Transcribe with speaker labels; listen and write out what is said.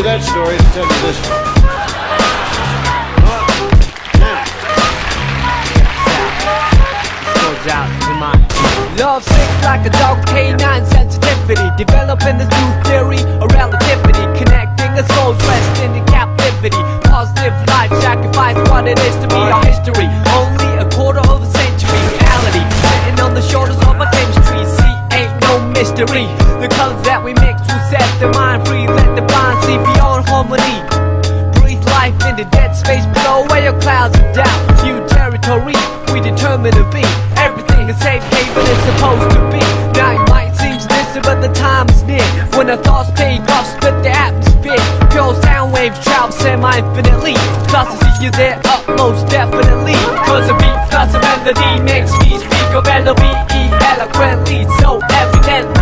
Speaker 1: that story, let's tell you this one.
Speaker 2: Out to mine. Love sick like a dog, canine sensitivity. Developing this new theory of relativity. Connecting a soul's resting in captivity. Positive life sacrifice what it is to be our history. Only a quarter of a century reality. Sitting on the shoulders of our chemistry. See, ain't no mystery. The colors that we mix will set the mind free. Let the blind see beyond harmony. Breathe life in the dead space below where your clouds of doubt. New territory we determine to be. Everything a safe haven is supposed to be. Now it might seem distant, but the time is near. When the thoughts take off, split the atmosphere. Pure sound waves travel semi-infinitely. Plus I see you there utmost definitely. Cause a beat plus a melody makes me speak of L-O-V-E eloquently. So evidently